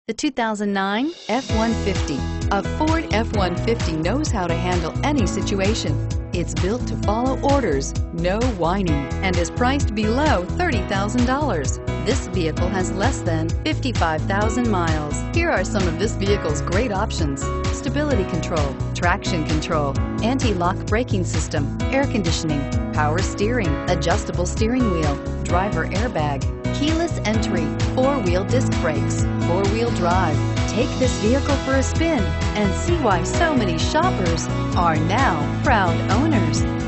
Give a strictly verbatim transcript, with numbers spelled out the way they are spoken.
The two thousand nine F one fifty. A Ford F one fifty knows how to handle any situation. It's built to follow orders, no whining, and is priced below thirty thousand dollars. This vehicle has less than fifty-five thousand miles. Here are some of this vehicle's great options: stability control, traction control, anti-lock braking system, air conditioning, power steering, adjustable steering wheel, driver airbag, keyless entry, four-wheel disc brakes, four-wheel drive. Take this vehicle for a spin and see why so many shoppers are now proud owners.